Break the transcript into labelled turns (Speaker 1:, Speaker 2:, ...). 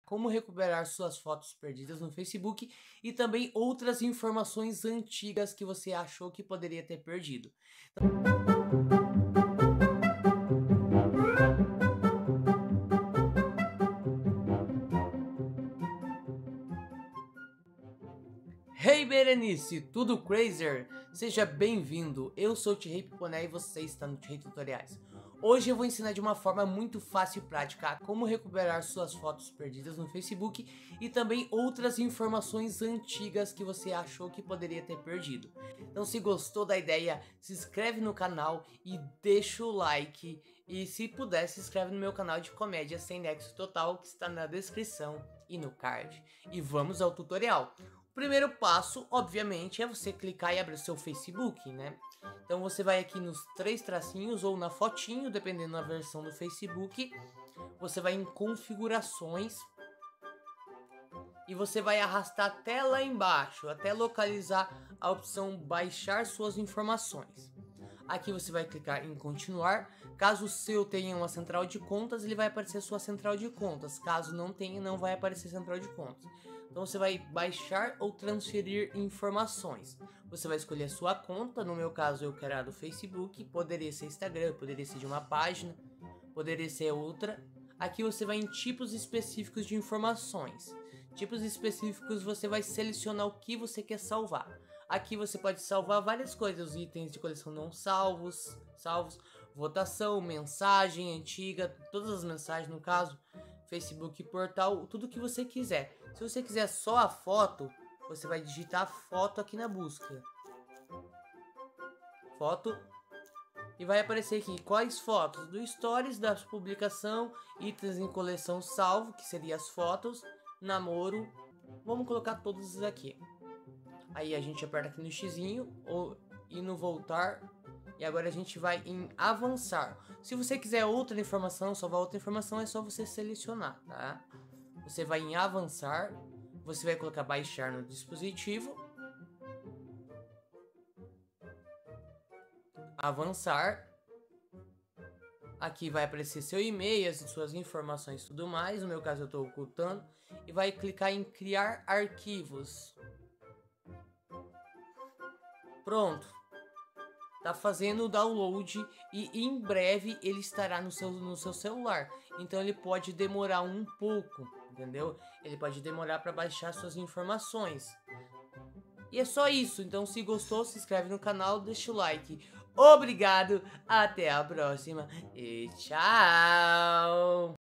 Speaker 1: como recuperar suas fotos perdidas no Facebook e também outras informações antigas que você achou que poderia ter perdido. Hey Berenice, tudo crazy? Seja bem-vindo, eu sou o Thierry Piponé e você está no Thierry Tutoriais. Hoje eu vou ensinar de uma forma muito fácil e prática como recuperar suas fotos perdidas no Facebook e também outras informações antigas que você achou que poderia ter perdido. Então se gostou da ideia, se inscreve no canal e deixa o like e se puder se inscreve no meu canal de comédia sem nexo total que está na descrição e no card. E vamos ao tutorial. O primeiro passo, obviamente, é você clicar e abrir o seu Facebook, né? Então você vai aqui nos três tracinhos ou na fotinho, dependendo da versão do Facebook. Você vai em configurações e você vai arrastar até lá embaixo, até localizar a opção baixar suas informações. Aqui você vai clicar em continuar. Caso o seu tenha uma central de contas, ele vai aparecer sua central de contas. Caso não tenha, não vai aparecer central de contas. Então você vai baixar ou transferir informações. Você vai escolher a sua conta, no meu caso eu quero a do Facebook, poderia ser Instagram, poderia ser de uma página, poderia ser outra. Aqui você vai em tipos específicos de informações. Tipos específicos você vai selecionar o que você quer salvar. Aqui você pode salvar várias coisas, itens de coleção não salvos, votação, mensagem antiga, todas as mensagens no caso, Facebook, portal, tudo que você quiser. Se você quiser só a foto, você vai digitar foto aqui na busca. Foto. E vai aparecer aqui quais fotos do Stories, da publicação, itens em coleção salvo, que seria as fotos, namoro. Vamos colocar todos aqui. Aí a gente aperta aqui no xizinho e no voltar. E agora a gente vai em avançar. Se você quiser outra informação, salvar outra informação, é só você selecionar, tá? Você vai em avançar. Você vai colocar baixar no dispositivo. Avançar. Aqui vai aparecer seu e-mail, as suas informações e tudo mais. No meu caso eu estou ocultando. E vai clicar em criar arquivos. Pronto. Tá fazendo o download e em breve ele estará no seu celular. Então ele pode demorar um pouco, entendeu? Ele pode demorar para baixar suas informações. E é só isso. Então se gostou, se inscreve no canal, deixa o like. Obrigado, até a próxima e tchau!